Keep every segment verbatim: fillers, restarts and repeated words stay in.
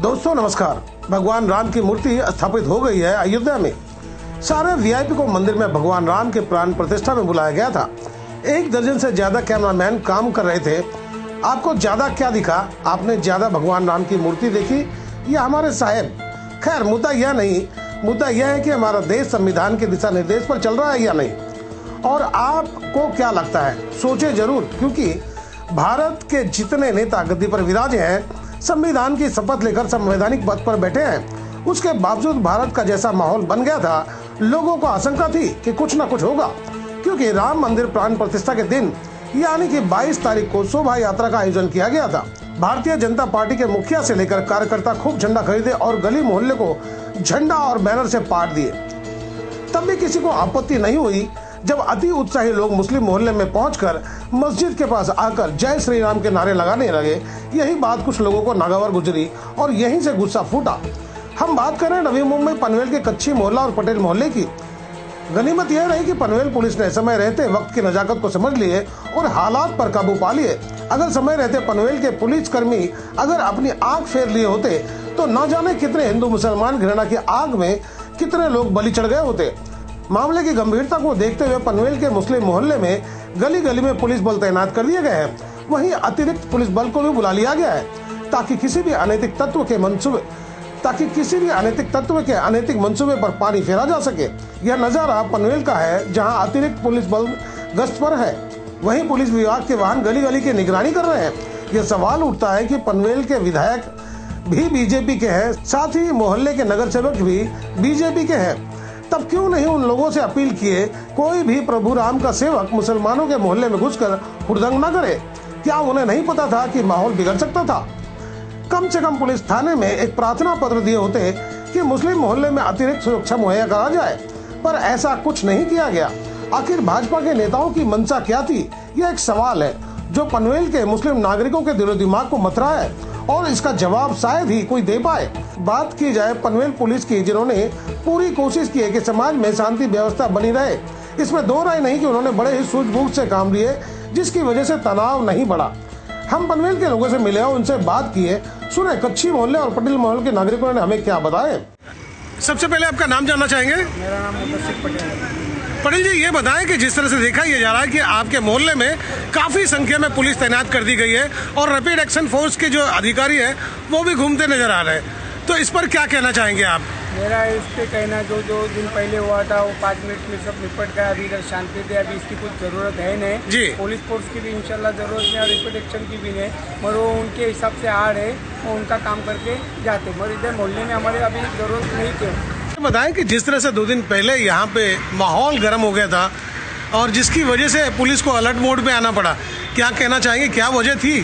दोस्तों नमस्कार। भगवान राम की मूर्ति स्थापित हो गई है अयोध्या में। सारे वीआईपी को मंदिर में भगवान राम के प्राण प्रतिष्ठा में बुलाया गया था। एक दर्जन से ज्यादा कैमरामैन काम कर रहे थे। आपको ज्यादा क्या दिखा? आपने ज्यादा भगवान राम की मूर्ति देखी या हमारे साहेब? खैर मुद्दा यह नहीं, मुद्दा यह है कि हमारा देश संविधान के दिशा निर्देश पर चल रहा है या नहीं। और आपको क्या लगता है? सोचे जरूर, क्योंकि भारत के जितने नेता गद्दी पर विराजे हैं, संविधान की शपथ लेकर संवैधानिक पद पर बैठे हैं, उसके बावजूद भारत का जैसा माहौल बन गया था, लोगों को आशंका थी कि कुछ न कुछ होगा। क्योंकि राम मंदिर प्राण प्रतिष्ठा के दिन यानी कि बाईस तारीख को शोभा यात्रा का आयोजन किया गया था। भारतीय जनता पार्टी के मुखिया से लेकर कार्यकर्ता खूब झंडा खरीदे और गली मोहल्ले को झंडा और बैनर से पाट दिए। तब भी किसी को आपत्ति नहीं हुई जब अति उत्साही लोग मुस्लिम मोहल्ले में पहुंचकर मस्जिद के पास आकर जय श्री राम के नारे लगाने लगे। यही बात कुछ लोगों को नागवार गुजरी और यहीं से गुस्सा फूटा। हम बात कर रहे हैं नवी मुंबई पनवेल के कच्ची मोहल्ला और पटेल मोहल्ले की। गनीमत यह रही कि पनवेल पुलिस ने समय रहते वक्त की नजाकत को समझ लिए और हालात पर काबू पा लिए। अगर समय रहते पनवेल के पुलिसकर्मी अगर अपनी आंख फेर लिए होते तो न जाने कितने हिंदू मुसलमान घृणा की आग में कितने लोग बलि चढ़ गए होते। मामले की गंभीरता को देखते हुए पनवेल के मुस्लिम मोहल्ले में गली गली में पुलिस बल तैनात कर दिए गए हैं। वहीं अतिरिक्त पुलिस बल को भी बुला लिया गया है ताकि किसी भी अनैतिक तत्व के मंसूबे ताकि किसी भी अनैतिक तत्व के अनैतिक मंसूबे पर पानी फेरा जा सके। यह नजारा पनवेल का है, जहां अतिरिक्त पुलिस बल गश्त पर है। वहीं पुलिस विभाग के वाहन गली गली की निगरानी कर रहे हैं। यह सवाल उठता है कि पनवेल के विधायक भी बीजेपी के हैं, साथ ही मोहल्ले के नगर सेवक भी बीजेपी के हैं। तब क्यों नहीं उन लोगों से अपील किए कोई भी प्रभु राम का सेवक मुसलमानों के मोहल्ले में घुसकर हुड़दंग न करे? क्या उन्हें नहीं पता था कि माहौल बिगड़ सकता था? कम से कम पुलिस थाने में एक प्रार्थना पत्र दिए होते कि मुस्लिम मोहल्ले में अतिरिक्त सुरक्षा मुहैया करा जाए, पर ऐसा कुछ नहीं किया गया। आखिर भाजपा के नेताओं की मंशा क्या थी? यह एक सवाल है जो पनवेल के मुस्लिम नागरिकों के दिलो दिमाग को मथ रहा है और इसका जवाब शायद ही कोई दे पाए। बात की जाए पनवेल पुलिस की, जिन्होंने पूरी कोशिश की है कि समाज में शांति व्यवस्था बनी रहे। इसमें दो राय नहीं कि उन्होंने बड़े ही सूझबूझ से काम लिए, जिसकी वजह से तनाव नहीं बढ़ा। हम पनवेल के लोगों से मिले और उनसे बात किए, सुने कच्ची मोहल्ले और पटेल मोहल्ले के नागरिकों ने हमें क्या बताया। सबसे पहले आपका नाम जानना चाहेंगे? मेरा नाम मुदस्सिर पटेल है। पटेल जी, ये बताएं कि जिस तरह से देखा यह जा रहा है कि आपके मोहल्ले में काफी संख्या में पुलिस तैनात कर दी गई है और रैपिड एक्शन फोर्स के जो अधिकारी हैं वो भी घूमते नजर आ रहे हैं, तो इस पर क्या कहना चाहेंगे आप? मेरा इस पे कहना, जो दो दिन पहले हुआ था वो पाँच मिनट में सब निपट गया। अभी इधर शांति थी, अभी इसकी कुछ जरूरत है नहीं जी। पुलिस फोर्स की भी इंशाल्लाह जरूरत नहीं और रैपिड एक्शन की भी नहीं, मगर वो उनके हिसाब से आ रहे, वो उनका काम करके जाते, मगर इधर मोहल्ले में हमारे अभी जरूरत नहीं थी। बताएं कि जिस तरह से दो दिन पहले यहाँ पे माहौल गर्म हो गया था और जिसकी वजह से पुलिस को अलर्ट मोड पे आना पड़ा, क्या कहना चाहेंगे, क्या वजह थी?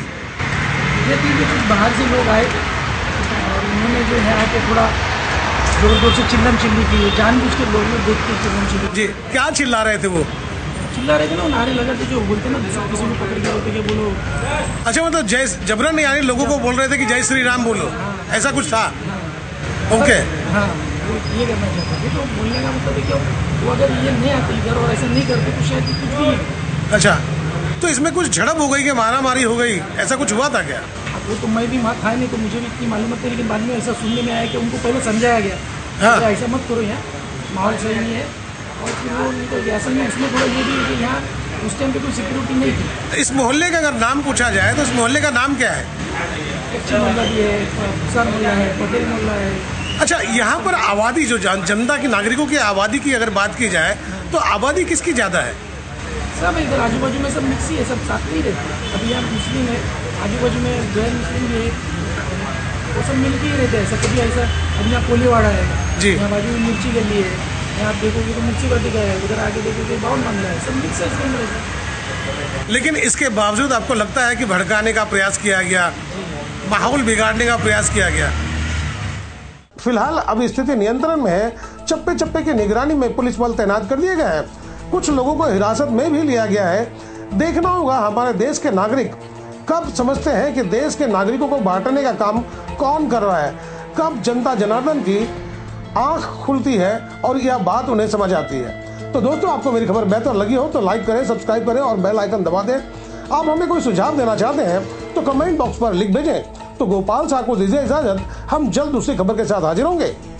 ये थी कि कुछ बाहर से लोग आए और उन्होंने जो है आके थोड़ा जोर जोर से चिल्लम चिल्ली की, जानबूझ के लोग ने देख के चिल्लम चिल्ली जी। क्या चिल्ला रहे थे वो? चिल्ला रहे थे ना, नारे लगा थे, जो बोलते ना किसी किसी को पकड़ के होते कि बोलो। अच्छा, मतलब जय जबरन यानी लोगों को बोल रहे थे कि जय श्री राम बोलो, ऐसा कुछ था? ओके, हाँ, वो ये करना चाहते थे। तो बोलने का मतलब है कि वो अगर ये नहीं आते इधर और ऐसा नहीं करते तो शायद कुछ भी नहीं। अच्छा, तो इसमें कुछ झड़प हो गई कि मारा मारी हो गई, ऐसा कुछ हुआ था क्या? वो तो मैं भी वहाँ था नहीं, तो मुझे भी इतनी मालूम थी, लेकिन बाद में ऐसा सुनने में आया कि उनको पहले समझाया गया, हाँ। तो ऐसा मत करो, यहाँ माहौल सही नहीं है। और फिर वो उनको ऐसा नहीं, इसमें थोड़ा ये भी है कि यहाँ उस टाइम पे कोई सिक्योरिटी नहीं थी। इस मोहल्ले का अगर नाम पूछा जाए तो इस मोहल्ले का नाम क्या है? कच्ची मोहल्ला भी है, सर मोहल्ला है, पटेल मोहल्ला है। अच्छा, यहाँ पर आबादी जो जनता की नागरिकों की आबादी की अगर बात की जाए तो आबादी किसकी ज्यादा है? सब इधर आजू बाजू में सब मिक्स ही है, सब साथ में ही रहते हैं। अभी यहाँ मुस्लिम है, आजू बाजू में जैन मुस्लिम भी है, वो सब मिल के ही रहते हैं। ऐसा कभी ऐसा, अभी यहाँ कोलीवाड़ा है जी, यहाँ बाजू में मिर्ची गली है, यहाँ आप देखोगे तो मिर्ची वाटिका है, उधर आगे देखोगे बाउन बांग्ला है, सब मिक्स है इसके अंदर। लेकिन इसके बावजूद आपको लगता है कि भड़काने का प्रयास किया गया, माहौल बिगाड़ने का प्रयास किया गया? फिलहाल अब स्थिति नियंत्रण में है। चप्पे चप्पे की निगरानी में पुलिस बल तैनात कर दिए गए हैं। कुछ लोगों को हिरासत में भी लिया गया है। देखना होगा हमारे देश के नागरिक कब समझते हैं कि देश के नागरिकों को बांटने का काम कौन कर रहा है, कब जनता जनार्दन की आंख खुलती है और यह बात उन्हें समझ आती है। तो दोस्तों, आपको मेरी खबर बेहतर लगी हो तो लाइक करें, सब्सक्राइब करें और बेल आइकन दबा दें। आप हमें कोई सुझाव देना चाहते हैं तो कमेंट बॉक्स पर लिख भेजें। तो गोपाल साहब को दीजिए इजाजत, हम जल्द दूसरी खबर के साथ हाजिर होंगे।